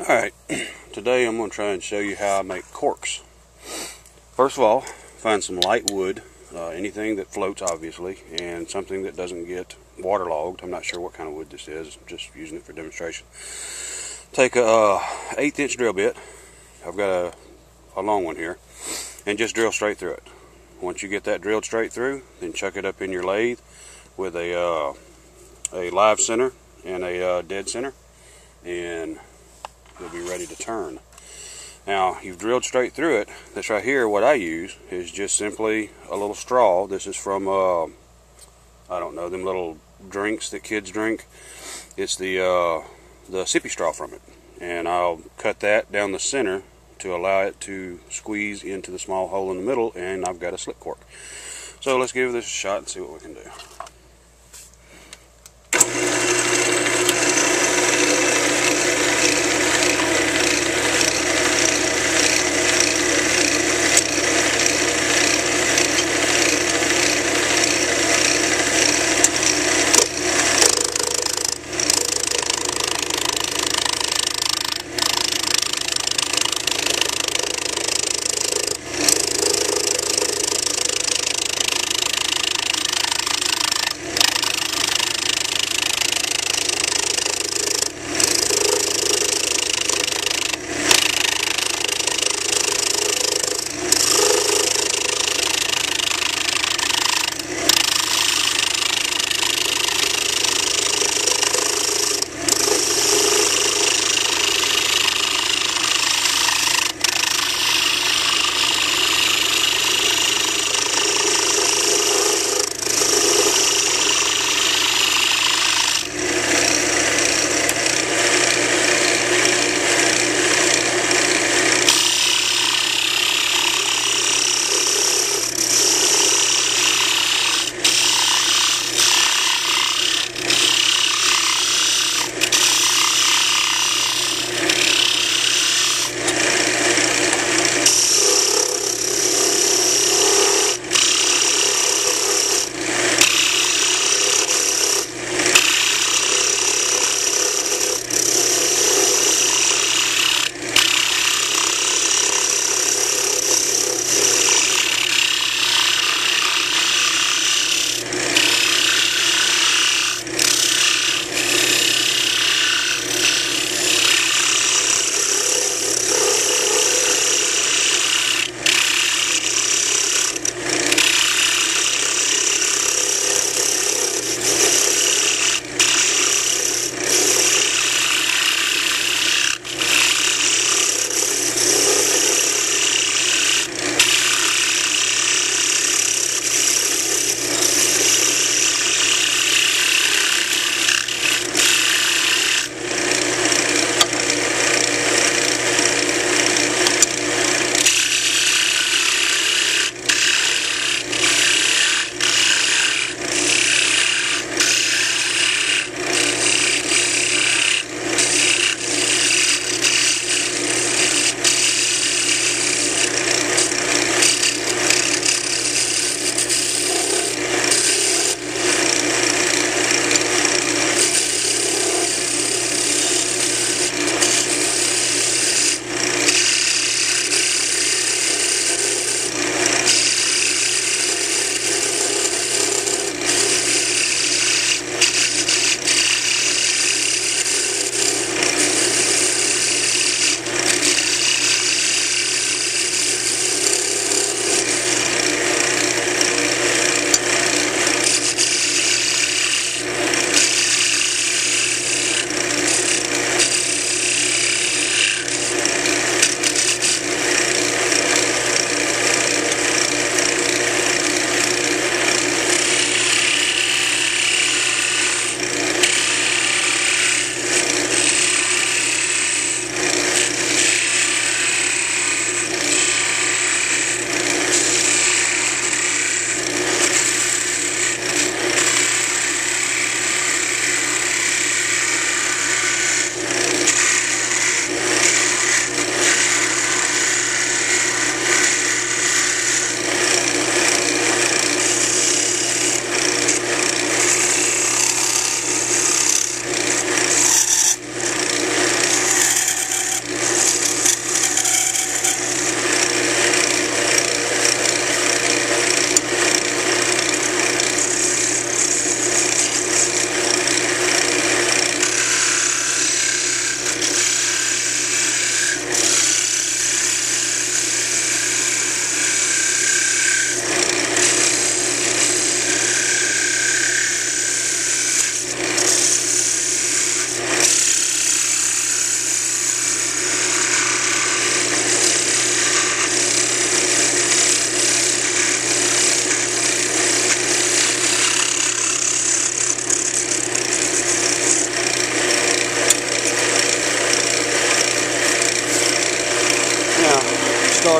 Alright, today I'm going to try and show you how I make corks. First of all, find some light wood, anything that floats obviously, and something that doesn't get waterlogged. I'm not sure what kind of wood this is, I'm just using it for demonstration. Take a 1/8 inch drill bit, I've got a long one here, and just drill straight through it. Once you get that drilled straight through, then chuck it up in your lathe with a live center and a dead center, and you'll be ready to turn. Now you've drilled straight through it. This right here, what I use is just simply a little straw. This is from I don't know, them little drinks that kids drink. It's the sippy straw from it, and I'll cut that down the center to allow it to squeeze into the small hole in the middle, and I've got a slip cork. So let's give this a shot and see what we can do.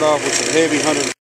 off with some heavy 100